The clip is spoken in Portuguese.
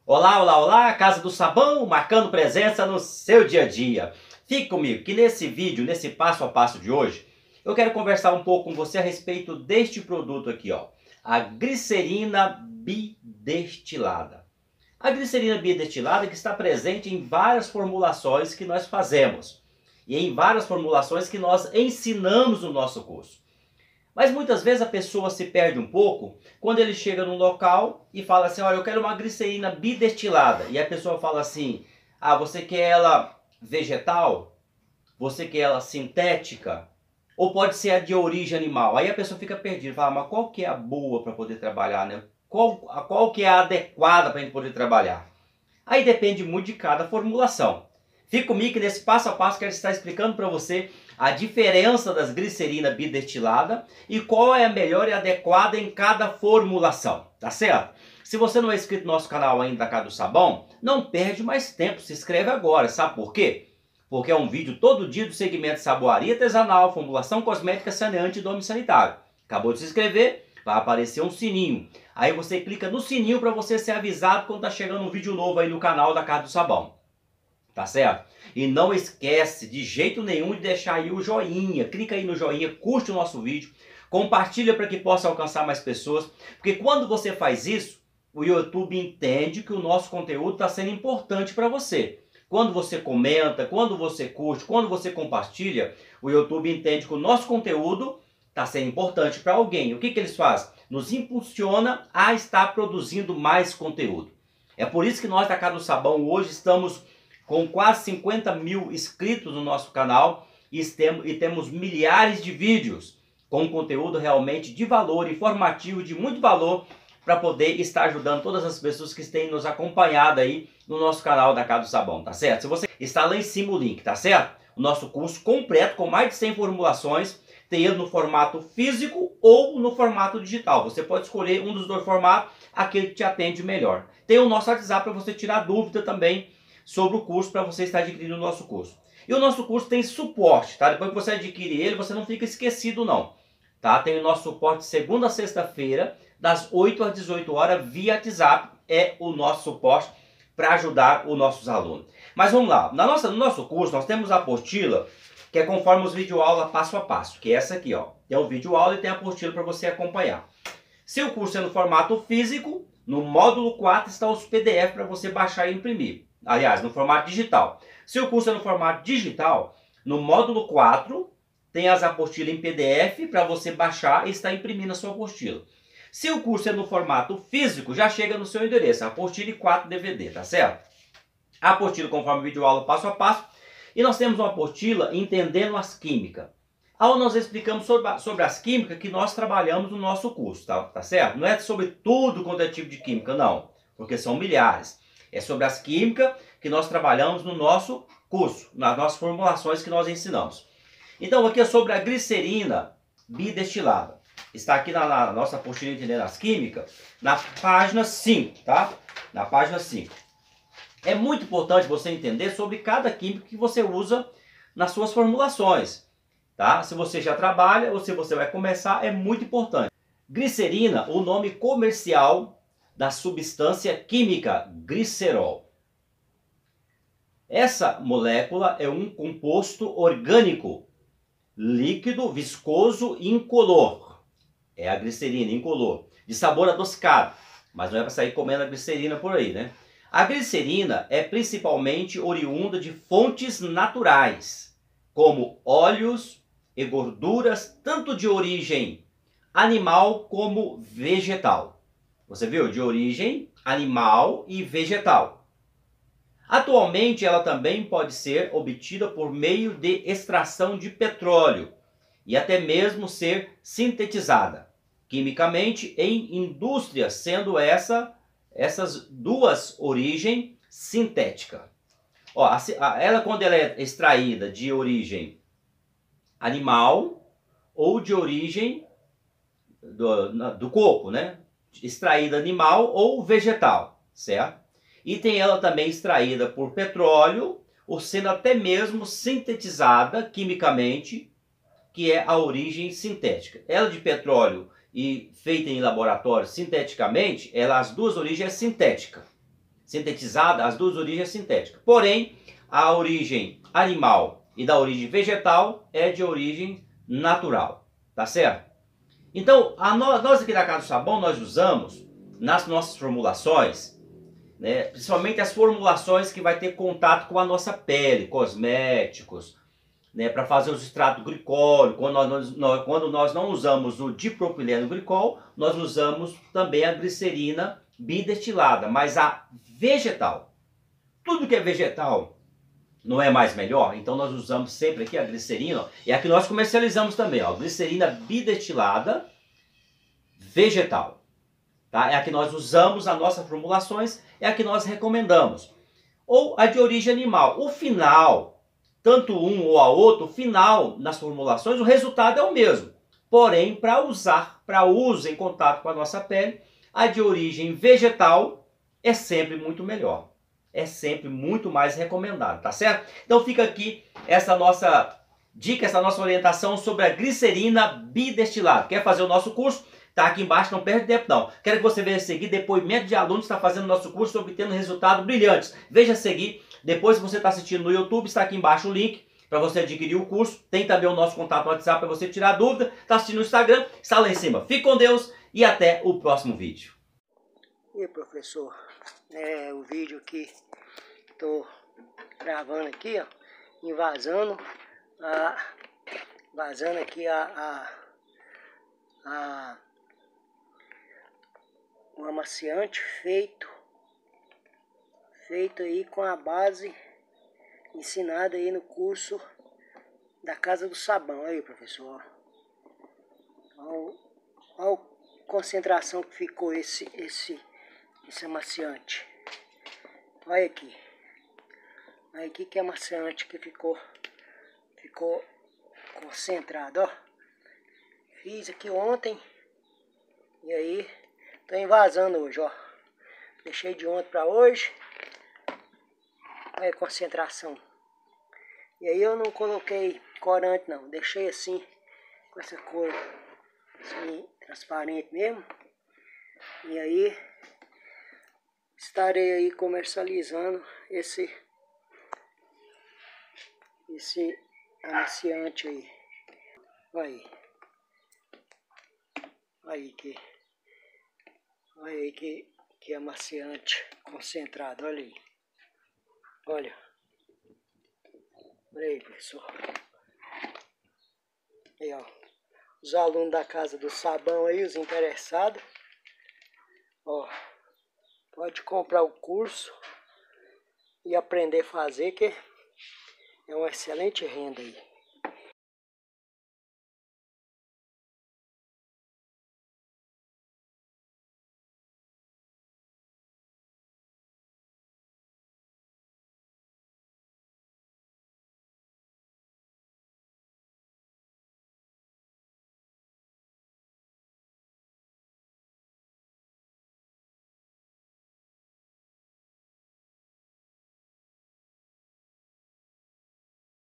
Olá, olá, olá, Casa do Sabão, marcando presença no seu dia a dia. Fique comigo que nesse vídeo, nesse passo a passo de hoje, eu quero conversar um pouco com você a respeito deste produto aqui, ó, a glicerina bidestilada. A glicerina bidestilada que está presente em várias formulações que nós fazemos e em várias formulações que nós ensinamos no nosso curso. Mas muitas vezes a pessoa se perde um pouco quando ele chega num local e fala assim, olha, eu quero uma glicerina bidestilada. E a pessoa fala assim, ah, você quer ela vegetal? Você quer ela sintética? Ou pode ser a de origem animal? Aí a pessoa fica perdida, fala, mas qual que é a boa para poder trabalhar, né? Qual que é a adequada para a gente poder trabalhar? Aí depende muito de cada formulação. Fica comigo que nesse passo a passo quero estar explicando para você a diferença das glicerina bidestilada e qual é a melhor e adequada em cada formulação, tá certo? Se você não é inscrito no nosso canal ainda da Casa do Sabão, não perde mais tempo, se inscreve agora, sabe por quê? Porque é um vídeo todo dia do segmento saboaria artesanal, formulação cosmética, saneante e domínio sanitário. Acabou de se inscrever? Vai aparecer um sininho. Aí você clica no sininho para você ser avisado quando tá chegando um vídeo novo aí no canal da Casa do Sabão. Tá certo? E não esquece de jeito nenhum de deixar aí o joinha. Clica aí no joinha, curte o nosso vídeo, compartilha para que possa alcançar mais pessoas. Porque quando você faz isso, o YouTube entende que o nosso conteúdo está sendo importante para você. Quando você comenta, quando você curte, quando você compartilha, o YouTube entende que o nosso conteúdo está sendo importante para alguém. O que eles fazem? Nos impulsiona a estar produzindo mais conteúdo. É por isso que nós da Casa do Sabão hoje estamos com quase 50 mil inscritos no nosso canal e temos milhares de vídeos com conteúdo realmente de valor, informativo, de muito valor, para poder estar ajudando todas as pessoas que têm nos acompanhado aí no nosso canal da Casa do Sabão, tá certo? Se você está lá em cima o link, tá certo? O nosso curso completo com mais de 100 formulações, tem ele no formato físico ou no formato digital. Você pode escolher um dos dois formatos, aquele que te atende melhor. Tem o nosso WhatsApp para você tirar dúvida também sobre o curso, para você estar adquirindo o nosso curso. E o nosso curso tem suporte, tá? Depois que você adquire ele, você não fica esquecido não, tá? Tem o nosso suporte de segunda a sexta-feira, das 8 às 18 horas, via WhatsApp, é o nosso suporte para ajudar os nossos alunos. Mas vamos lá, no nosso curso nós temos a apostila, que é conforme os videoaulas passo a passo, que é essa aqui, ó. Tem o videoaula e tem a apostila para você acompanhar. Se o curso é no formato físico, no módulo 4 está os PDF para você baixar e imprimir. Aliás, no formato digital. Se o curso é no formato digital, no módulo 4 tem as apostilas em PDF para você baixar e estar imprimindo a sua apostila. Se o curso é no formato físico, já chega no seu endereço, a apostila e 4 DVD, tá certo? A apostila conforme o videoaula passo a passo. E nós temos uma apostila entendendo as químicas. Onde nós explicamos sobre as químicas que nós trabalhamos no nosso curso, tá certo? Não é sobre tudo quanto é tipo de química, não, porque são milhares. É sobre as químicas que nós trabalhamos no nosso curso, nas nossas formulações que nós ensinamos. Então aqui é sobre a glicerina bidestilada. Está aqui na nossa apostila Entendendo as Químicas, na página 5, tá? Na página 5. É muito importante você entender sobre cada química que você usa nas suas formulações, tá? Se você já trabalha ou se você vai começar, é muito importante. Glicerina, o nome comercial da substância química glicerol. Essa molécula é um composto orgânico, líquido, viscoso e incolor. É a glicerina incolor, de sabor adocicado, mas não é para sair comendo a glicerina por aí, né? A glicerina é principalmente oriunda de fontes naturais, como óleos e gorduras, tanto de origem animal como vegetal. Você viu? De origem animal e vegetal. Atualmente ela também pode ser obtida por meio de extração de petróleo e até mesmo ser sintetizada quimicamente em indústrias, sendo essas duas origem sintética. Ó, ela quando ela é extraída de origem animal ou de origem do coco, né? Extraída animal ou vegetal, certo? E tem ela também extraída por petróleo, ou sendo até mesmo sintetizada quimicamente, que é a origem sintética. Ela de petróleo e feita em laboratório sinteticamente, as duas origens é sintética. sintetizada, as duas origens sintéticas. Porém, a origem animal e da origem vegetal é de origem natural, tá certo? Então, nós aqui da Casa do Sabão, nós usamos nas nossas formulações, né, principalmente as formulações que vai ter contato com a nossa pele, cosméticos, né, para fazer o extrato glicólico. Quando nós não usamos o dipropileno glicol, nós usamos também a glicerina bidestilada, mas a vegetal. Tudo que é vegetal não é mais melhor, então nós usamos sempre aqui a glicerina, e aqui nós comercializamos também, ó, glicerina bidestilada vegetal. Tá? É a que nós usamos nas nossas formulações, é a que nós recomendamos. Ou a de origem animal. O final, tanto um ou a outro, o final nas formulações, o resultado é o mesmo. Porém, para uso em contato com a nossa pele, a de origem vegetal é sempre muito melhor. É sempre muito mais recomendado, tá certo? Então fica aqui essa nossa dica, essa nossa orientação sobre a glicerina bidestilada. Quer fazer o nosso curso? Tá aqui embaixo, não perde tempo não. Quero que você veja seguir depoimento de alunos que está fazendo nosso curso, obtendo resultados brilhantes. Veja seguir. Depois, se você está assistindo no YouTube, está aqui embaixo o link para você adquirir o curso. Tem também o nosso contato no WhatsApp para você tirar dúvida. Está assistindo no Instagram, está lá em cima. Fique com Deus e até o próximo vídeo. E professor, o vídeo que estou gravando aqui, ó, vazando aqui um amaciante feito aí com a base ensinada aí no curso da Casa do Sabão. Aí, professor, olha a concentração que ficou esse amaciante. Olha aqui. Olha aqui que amaciante que ficou concentrado, ó. Fiz aqui ontem e aí tô envasando hoje, ó. Deixei de ontem para hoje. Olha a concentração. E aí eu não coloquei corante não, deixei assim com essa cor assim, transparente mesmo. E aí estarei aí comercializando esse amaciante aí. Olha aí que amaciante concentrado, olha aí. Olha aí, professor. Aí, ó, os alunos da Casa do Sabão aí, os interessados, ó, pode comprar o curso e aprender a fazer, que é uma excelente renda aí.